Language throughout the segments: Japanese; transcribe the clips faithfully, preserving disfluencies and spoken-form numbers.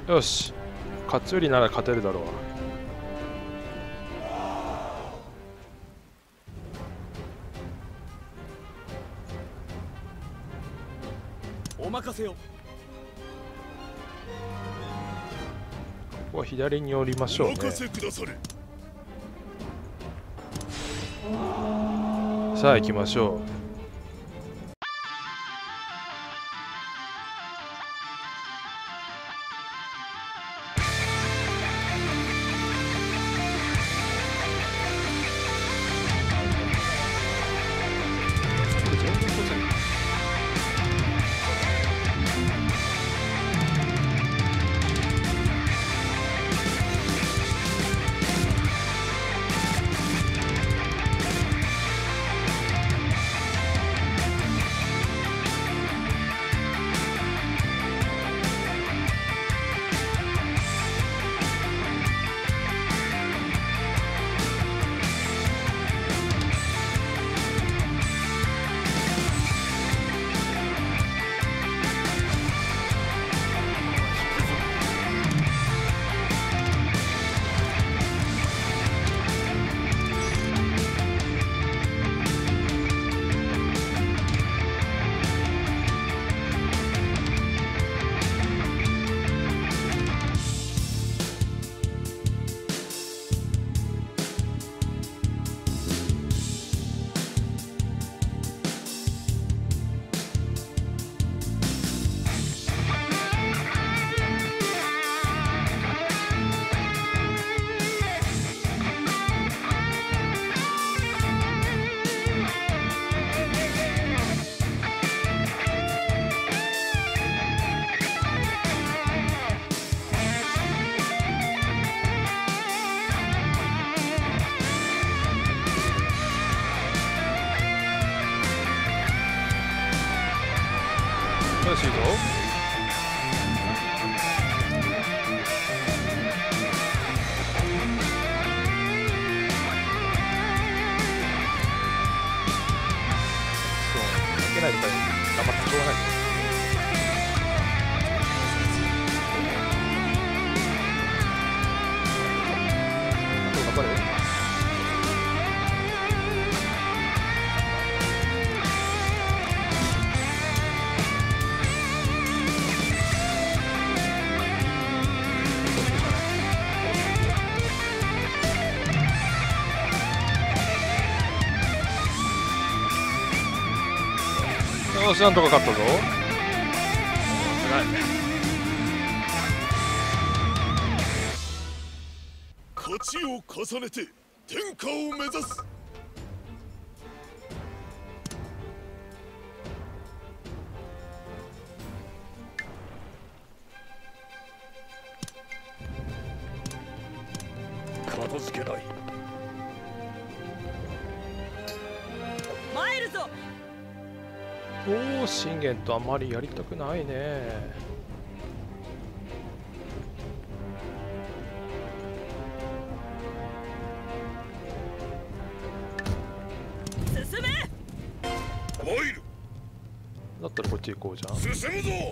よし、勝頼なら勝てるだろう。 お任せよ。 ここは左に寄りましょうね。さあ行きましょう。よしいいぞ。そう負けないとか頑張ってしょうがない。あと頑張れ。よし、なんとか勝ったぞ。 勝ちを重ねて天下を目指す。片付けない。 参るぞ。 おお、信玄とあまりやりたくないね。 進め。 参る。 だったらこっち行こうじゃん。よ進むぞ。 し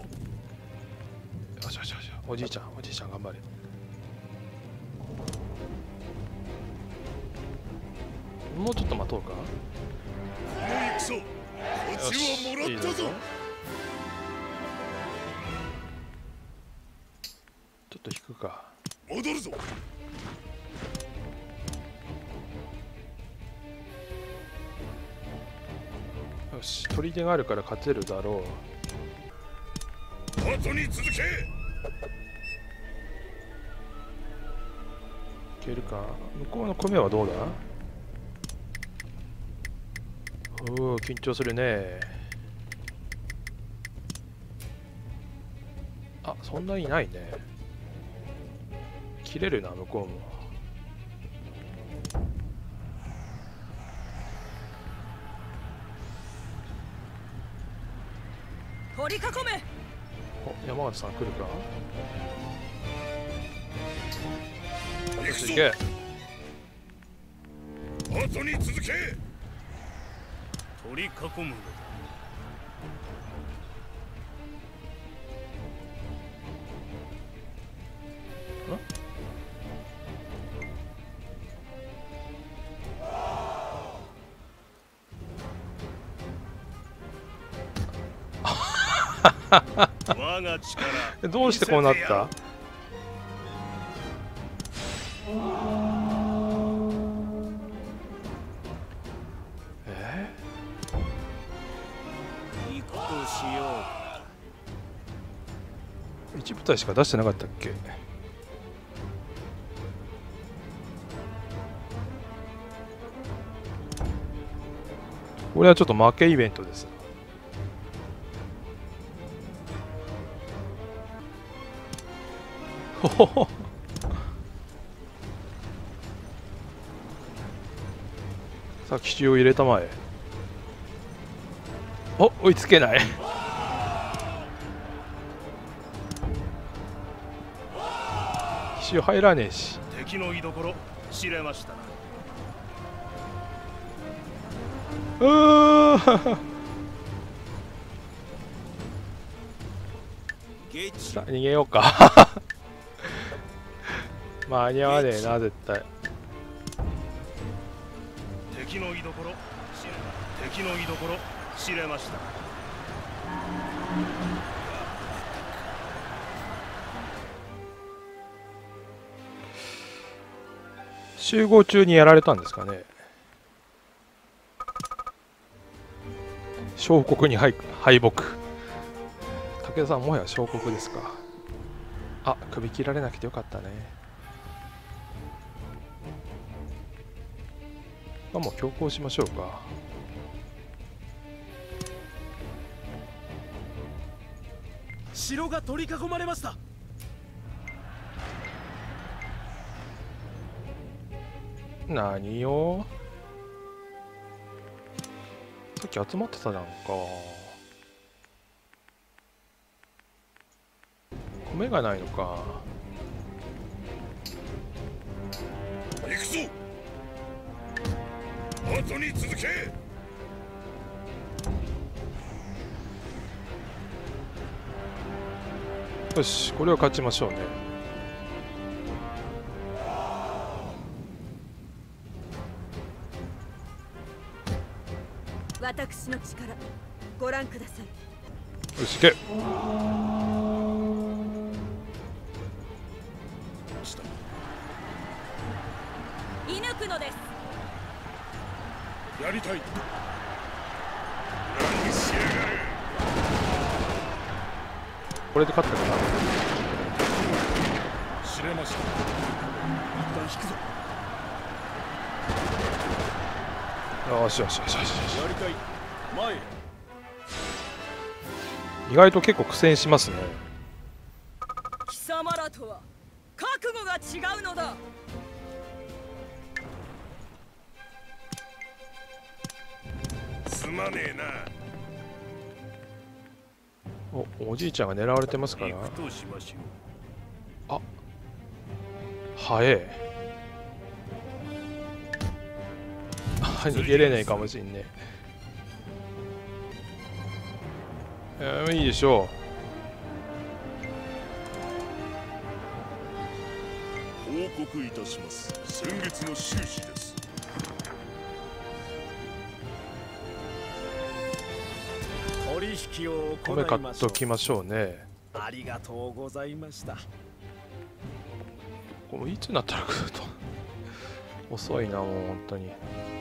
よしよし、おじいちゃんおじいちゃん頑張れ。もうちょっと待とうか。 この戦、勝ちはもらったぞ。 ちょっと引くか。 戻るぞ。 よし、砦があるから勝てるだろう。 後に続け。 いけるか。向こうの米はどうだ。おお、緊張するね。あ、そんなにないね。切れるな、向こうも。 取り囲め。 お、山形さん来るか。 行くぞ。 行け。 後に続け。 取り囲むのだ。 我が力どうしてこうなった？え行くとしよー、一部隊しか出してなかったっけ？これはちょっと負けイベントです。ほほほ。さあ奇襲を入れたまえ。お、追いつけない。奇襲入らねえし。 う。敵の居所知れましたな。 うーゲチさあ逃げようか。間に合わねえな絶対。 敵の居所知れ敵の居所知れました。 集合中にやられたんですかね。小国に敗敗北。武田さんもはや小国ですか。あ、首切られなくてよかったね。まあもう強行しましょうか。 城が取り囲まれました。 何よ。さっき集まってたじゃんか。米がないのか。 行くぞ。後に続け。 よし、これは勝ちましょうね。 私の力ご覧ください。 よし、行け。 射抜くのです。 やりたい。何しやがる。 これで勝ったかな。 知れました。一旦引くぞ。 よしよしよしよしよし。 やりたい。前へ。 意外と結構苦戦しますね。 貴様らとは覚悟が違うのだ。 すまねえな。 お、おじいちゃんが狙われてますから。 行くとしましょう。 あ、早え。逃げれないかもしんねえ。えー、いいでしょ報告いたします。先月の収支です。 取引をう。 行い米買っましょう。 ときましょうね。 ありがとうございました。 これいつになったら来ると遅いな、もう本当に。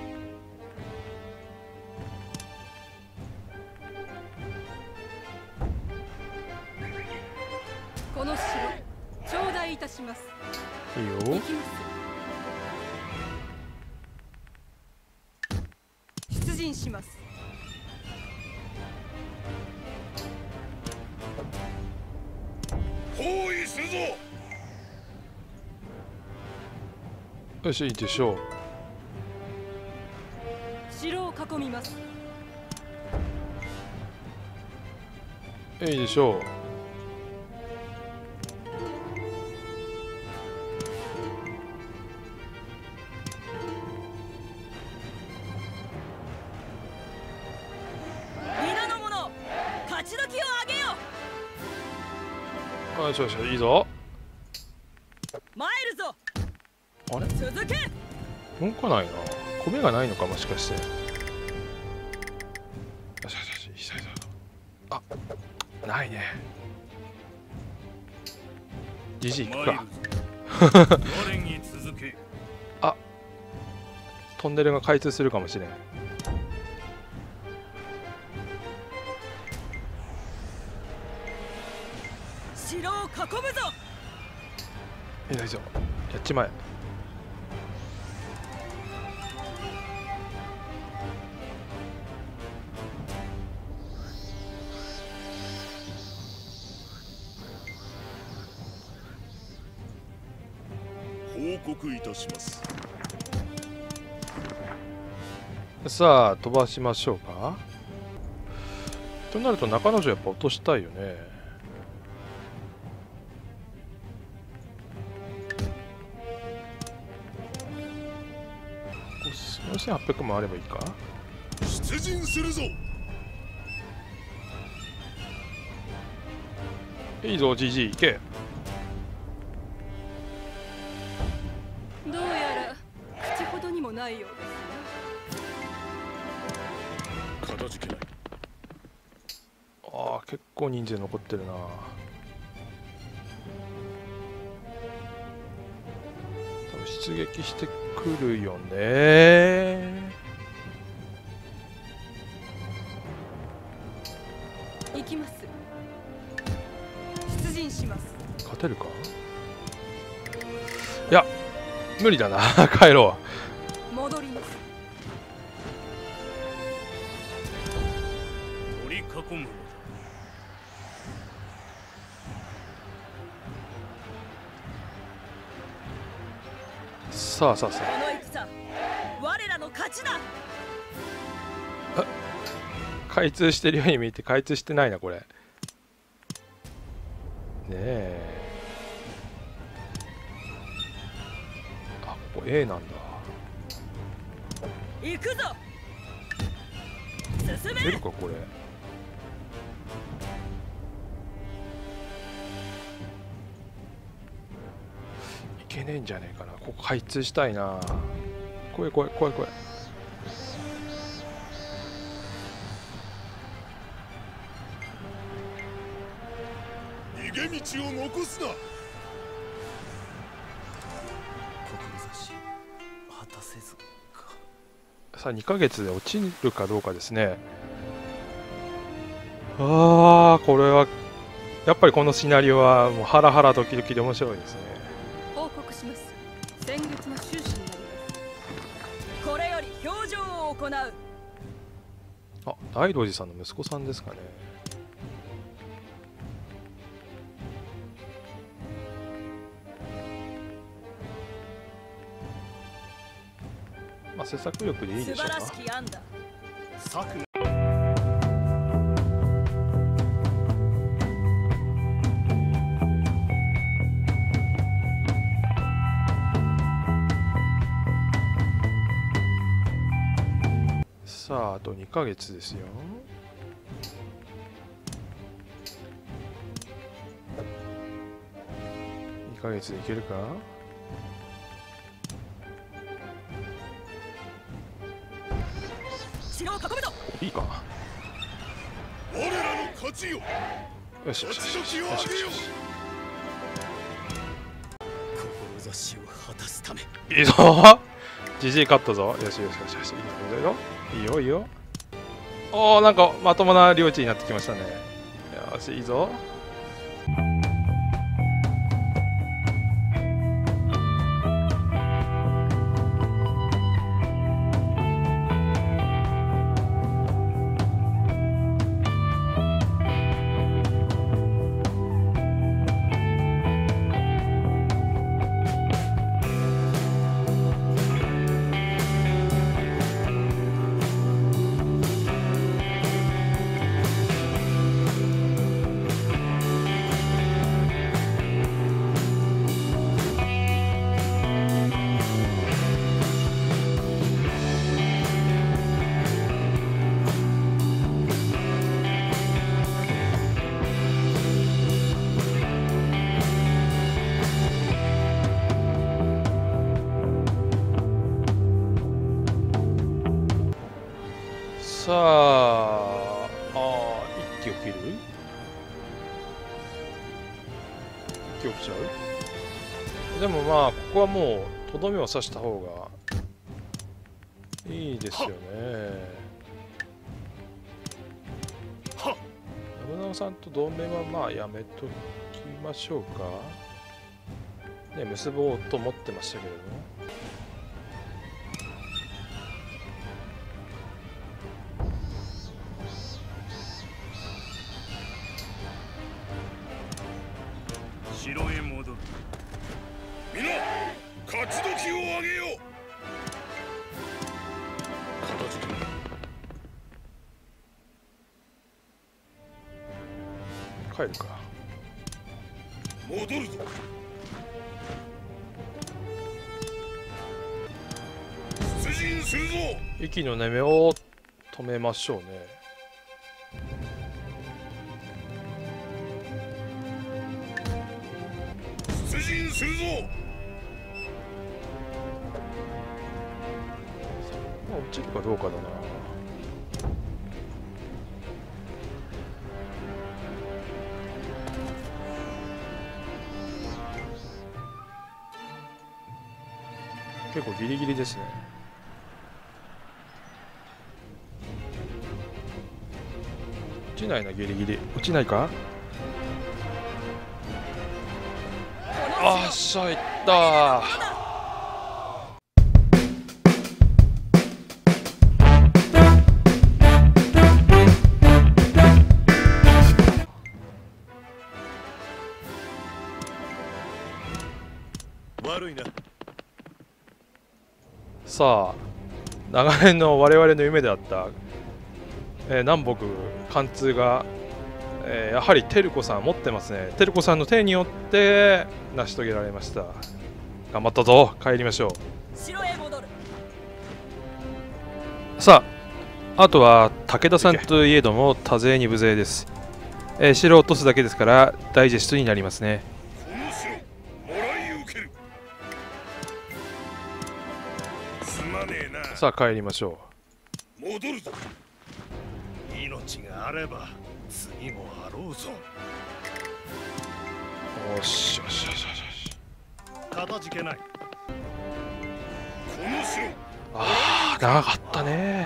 この城頂戴いたします。 いいよ。 行きます。出陣します。 包囲するぞ。 よし、いいでしょう。 城を囲みます。 いいでしょう。 皆の者、勝ち時をあげよあ、よしよし、いいぞ。 う。参るぞ。 あれ、 続け。 動かないな。米がないのか、もしかして。よしよしよし、いいぞいいぞ。あ、 ないね。じじい行くか。 我に続け。 あ、トンネルが開通するかもしれん。 城を囲むぞ。 よいしょ、やっちまえ。 報告いたします。 さあ飛ばしましょうか。となると中之条やっぱ落としたいよね。よんせんはっぴゃくもあればいいか。 出陣するぞ。 いいぞじじい行け。 どうやら口ほどにもないようですね。 かたじけない。 ああ結構人数残ってるな。多分出撃してくるよね。 行きます。出陣します。 勝てるか。いや無理だな帰ろ戻ります。 取り囲む。 う。さあさあさこの戦、我らの勝ちだ。 あ開通してるように見えて開通してないなこれ。ねえ。あここ A なんだ。 行くぞ。進め。 出るかこれ。いけねえんじゃねえかな。ここ開通したいな。来い来い来い来い。 逃げ道を残すな。 志果たせずか。 さあにかげつで落ちるかどうかですね。ああこれはやっぱりこのシナリオはもうハラハラドキドキで面白いですね。 報告します。先月の収支になります。これより表情を行う。 あ大道寺さんの息子さんですかね。まあ、施策力でいいでしょうか。 素晴らしき案だ。 策さああとにかげつですよ。にかげつでいけるか。 城を囲むぞ。 いいか。 我らの勝ちよ。 よしよしよしよしよしよしよし。 志を果たすため。 いいぞジジイ勝ったぞ。よしよしよしよし。いいよいいよいいよ。おおなんかまともな領地になってきましたね。よしいいぞ。さあ、あー一気を切る。 ちゃう。でもまあここはもうとどめを刺した方がいいですよね。信長さんと同盟はまあやめときましょうかね。結ぼうと思ってましたけれども、 城へ戻る。皆勝ち時を上げよう。片付けろ。 帰るか。 戻るぞ。出陣するぞ。 息の根目を止めましょうね。 出陣するぞ。 まあ落ちるかどうかだな。結構ギリギリですね。落ちないな、ギリギリ。落ちないか。あっしゃ、いったー。 悪いな。 さあ、長年の我々の夢であった、えー南北貫通が、えーやはり照子さん持ってますね。照子さんの手によって成し遂げられました。頑張ったぞ。帰りましょ城へ戻る。 う。さあ、あとは武田さんといえども多勢に無勢です。えー城を落とすだけですからダイジェストになりますね。 この城もらい受ける。すまねえな。 さあ帰りましょ戻るぞ。 命があれば次もあろうぞ。 う。よしよしよしよし。 かたじけない。 この城ああ、長かったね。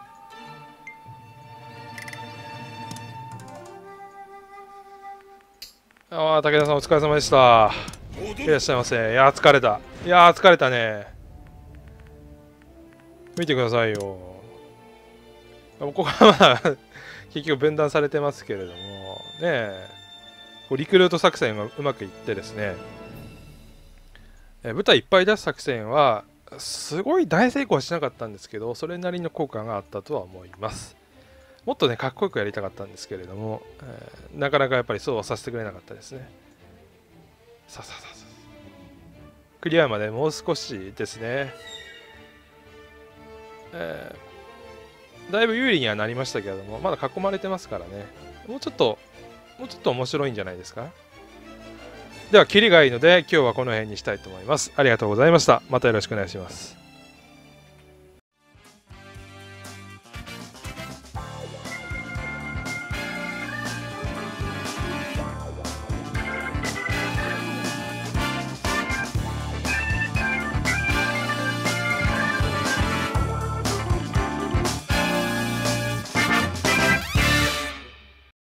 ああ、武田さんお疲れ様でした。いらっしゃいませ。いやー疲れた。いやー疲れたね。見てくださいよ。ここはまだ結局分断されてますけれどもねえ、こうリクルート作戦がうまくいってですね、え部隊いっぱい出す作戦はすごい大成功はしなかったんですけど、それなりの効果があったとは思います。もっとねかっこよくやりたかったんですけれども、えーなかなかやっぱりそうはさせてくれなかったですね。さあさあさあさあ、クリアまでもう少しですね。えーだいぶ有利にはなりましたけれども、まだ囲まれてますからね。もうちょっともうちょっと面白いんじゃないですか。ではキリがいいので今日はこの辺にしたいと思います。ありがとうございました。またよろしくお願いします。